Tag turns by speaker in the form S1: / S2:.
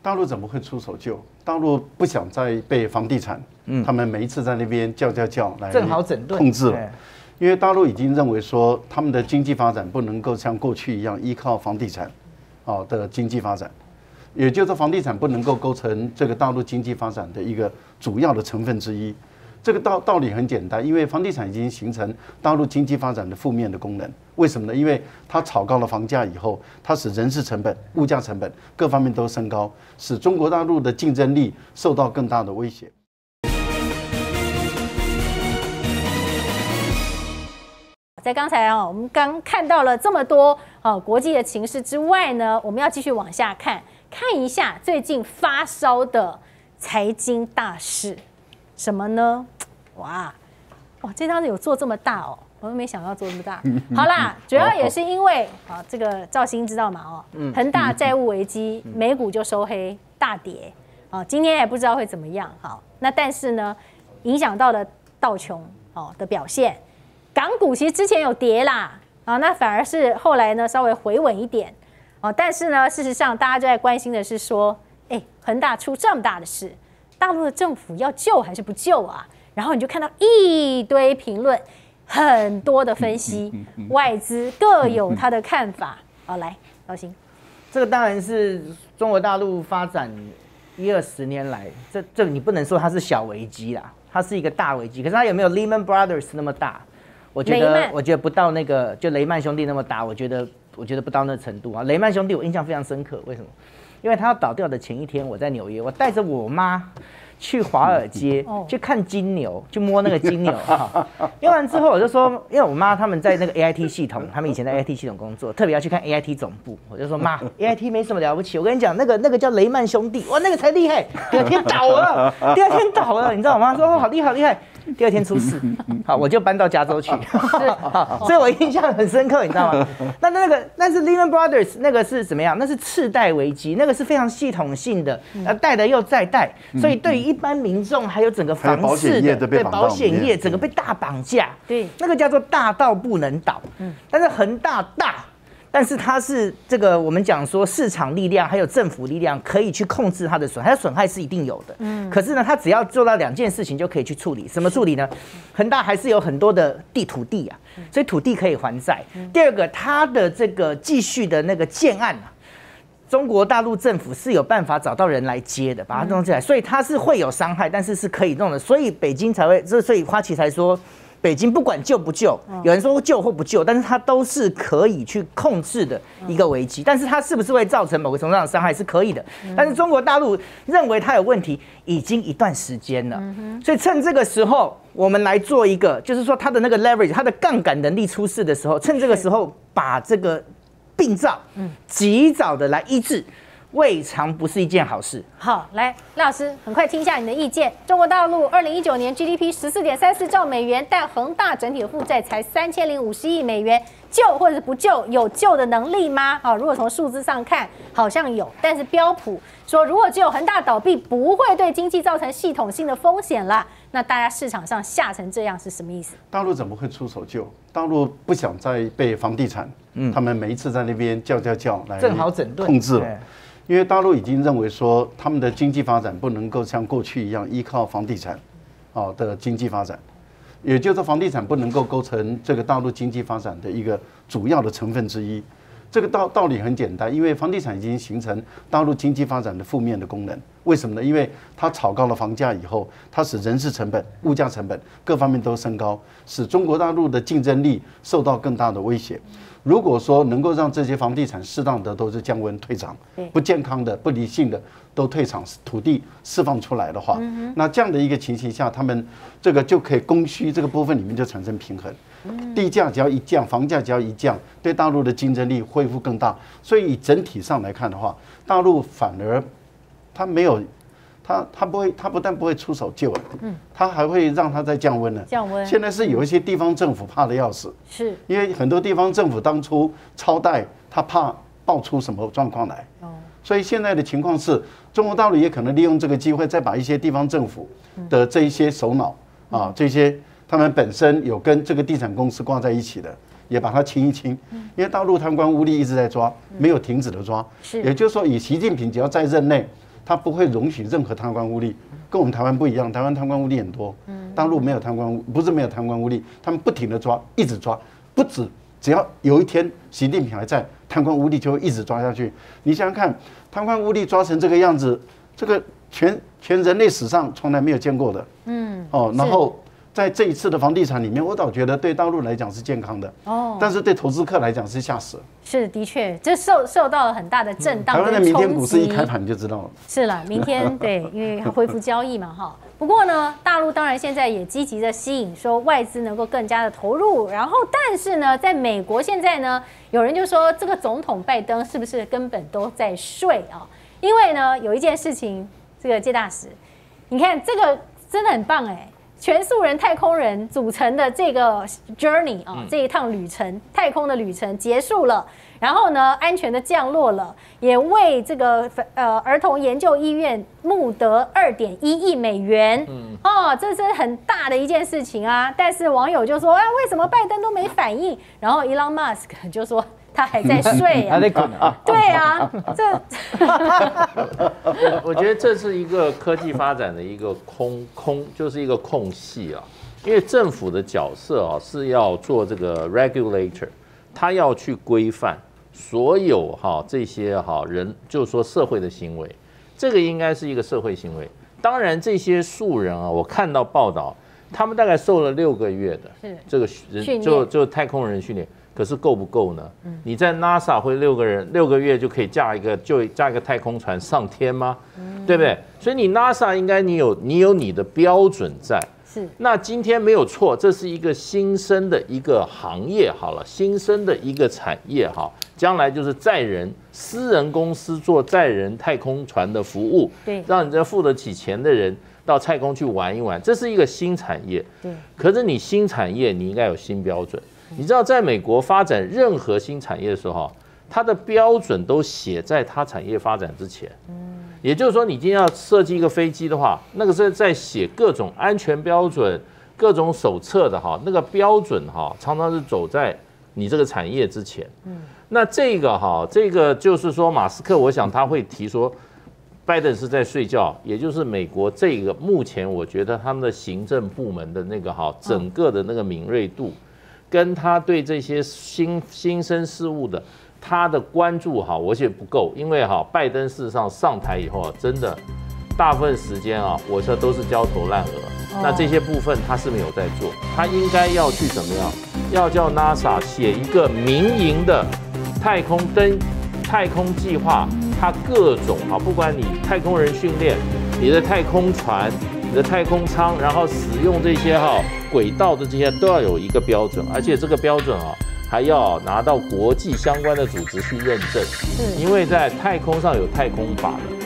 S1: 大陆怎么会出手救？大陆不想再被房地产，他们每一次在那边叫来
S2: 正好整顿
S1: 控制了。因为大陆已经认为说，他们的经济发展不能够像过去一样依靠房地产，的经济发展，也就是说，房地产不能够构成这个大陆经济发展的一个主要的成分之一。这个道理很简单，因为房地产已经形成大陆经济发展的负面的功能。为什么呢？因为它炒高了房价以后，它使人事成本、物价成本各方面都升高，使中国大陆的竞争力受到更大的威胁。
S3: 在刚才我们刚看到了这么多国际的情势之外呢，我们要继续往下看一下最近发烧的财经大事，什么呢？哇，这张有做这么大哦，我都没想到做这么大。好啦，主要也是因为这个兆兴知道嘛恒大债务危机，美股就收黑大跌今天也不知道会怎么样。好，那但是呢，影响到了道琼的表现。港股其实之前有跌啦，那反而是后来呢稍微回稳一点，但是呢，事实上大家就在关心的是说，恒大出这么大的事，大陆的政府要救还是不救啊？然后你就看到一堆评论，很多的分析，外资各有他的看法。好，来，高兴，
S2: 这个当然是中国大陆发展10-20年来，这你不能说它是小危机啦，它是一个大危机。可是它有没有 Lehman Brothers 那么大？我觉得不到那个就雷曼兄弟那么大，我觉得不到那程度啊。雷曼兄弟我印象非常深刻，为什么？因为他要倒掉的前一天，我在纽约，我带着我妈去华尔街去看金牛，去摸那个金牛摸完之后我就说，因为我妈他们在那个 AIT 系统，他们以前在 AIT 系统工作，特别要去看 AIT 总部，我就说妈 ，AIT 没什么了不起，我跟你讲，那个叫雷曼兄弟，哇，那个才厉害，第二天倒了，你知道吗？说好厉害。第二天出事，好，我就搬到加州去，所以我印象很深刻，你知道吗？但是 Lehman Brothers 那个是怎么样？那是次贷危机，那个是非常系统性的，贷的又再贷，所以对于一般民众还有整个房市的，对保险业整个被大绑架，对，那个叫做大到不能倒。但是恒大大。但是它是这个我们讲说市场力量还有政府力量可以去控制它的损害，它损害是一定有的。可是呢，它只要做到2件事情就可以去处理。什么处理呢？恒大还是有很多的土地啊，所以土地可以还债。第二个，它的这个继续的那个建案啊，中国大陆政府是有办法找到人来接的，把它弄起来，所以它是会有伤害，但是是可以弄的。所以北京才会，所以花旗才说。北京不管救不救，有人说救或不救，但是它都是可以去控制的一个危机。但是它是不是会造成某个程度上的伤害是可以的。但是中国大陆认为它有问题已经一段时间了，所以趁这个时候我们来做一个，就是说它的那个 leverage， 它的杠杆能力出事的时候，趁这个时候把这个病灶及早的来医治。未尝不是一件好事。
S3: 好，来，赖老师，很快听一下你的意见。中国大陆2019年 GDP 14.34兆美元，但恒大整体的负债才3050亿美元，救或者是不救，有救的能力吗？好，如果从数字上看，好像有，但是标普说，如果只有恒大倒闭，不会对经济造成系统性的风险啦。那大家市场上吓成这样是什么意思？
S1: 大陆怎么会出手救？大陆不想再被房地产，他们每一次在那边叫来
S2: 正好整顿
S1: 控制了。因为大陆已经认为说，他们的经济发展不能够像过去一样依靠房地产，的经济发展，也就是说，房地产不能够构成这个大陆经济发展的一个主要的成分之一。这个道理很简单，因为房地产已经形成大陆经济发展的负面的功能。为什么呢？因为它炒高了房价以后，它使人事成本、物价成本各方面都升高，使中国大陆的竞争力受到更大的威胁。如果说能够让这些房地产适当的都是降温退场，不健康的、不理性的都退场，土地释放出来的话，那这样的一个情形下，他们这个就可以供需这个部分里面就产生平衡。地价只要一降，房价只要一降，对大陆的竞争力恢复更大。所以以整体上来看的话，大陆反而它没有。他不但不会出手救，他还会让它再降温呢。
S3: 降温。
S1: 现在是有一些地方政府怕得要死，是因为很多地方政府当初超贷，他怕爆出什么状况来。所以现在的情况是，中国大陆也可能利用这个机会，再把一些地方政府的这一些首脑这些他们本身有跟这个地产公司挂在一起的，也把它清一清。因为大陆贪官污吏一直在抓，没有停止的抓。也就是说，以习近平只要在任内。 它不会容许任何贪官污吏，跟我们台湾不一样，台湾贪官污吏很多，大陆没有贪官污，不是没有贪官污吏，他们不停的抓，一直抓，不止，只要有一天习近平还在，贪官污吏就会一直抓下去。你想想看，贪官污吏抓成这个样子，这个全人类史上从来没有见过的，然后。在这一次的房地产里面，我倒觉得对大陆来讲是健康的，但是对投资客来讲是吓死了。
S3: 是，的确，这受到了很大的震荡。
S1: 台湾的明天股市一开盘就知道了。
S3: 是了，明天对，因为恢复交易嘛，哈。不过呢，大陆当然现在也积极的吸引说外资能够更加的投入，然后但是呢，在美国现在呢，有人就说这个总统拜登是不是根本都在睡啊？因为呢，有一件事情，这个介大使，你看这个真的很棒哎。全素人太空人组成的这个 journey 啊，这一趟旅程，太空的旅程结束了，然后呢，安全的降落了，也为这个儿童研究医院募得2.1亿美元，这是很大的一件事情啊。但是网友就说，为什么拜登都没反应？然后 Elon Musk 就说。他还在睡啊，
S2: 还在滚啊！
S3: 对啊，
S4: 我觉得这是一个科技发展的一个就是一个空隙啊。因为政府的角色啊是要做这个 regulator， 他要去规范所有这些人，就是说社会的行为，这个应该是一个社会行为。当然，这些素人啊，我看到报道，他们大概受了6个月的这个人就太空人训练。可是够不够呢？你在 NASA 会6个月就可以架一个太空船上天吗？对不对？所以你 NASA 应该你有你的标准在。
S3: 是。那
S4: 今天没有错，这是一个新生的一个行业，好了，新生的一个产业哈，将来就是私人公司做载人太空船的服务，
S3: 对，
S4: 让你这付得起钱的人到太空去玩一玩，这是一个新产业。
S3: 对。
S4: 可是你新产业你应该有新标准。你知道，在美国发展任何新产业的时候，它的标准都写在它产业发展之前。也就是说，你今天要设计一个飞机的话，那个是在写各种安全标准、各种手册的那个标准常常是走在你这个产业之前。那这个就是说，马斯克，我想他会提说，拜登是在睡觉，也就是美国这个目前我觉得他们的行政部门的那个整个的那个敏锐度。跟他对这些新生事物的他的关注我觉得不够，因为拜登事实上上台以后真的大部分时间我说都是焦头烂额，那这些部分他是没有在做，他应该要去怎么样？要叫 NASA 写一个民营的太空计划，它各种不管你太空人训练，你的太空船。你的太空舱，然后使用这些轨道的这些都要有一个标准，而且这个标准还要拿到国际相关的组织去认证，因为在太空上有太空法的，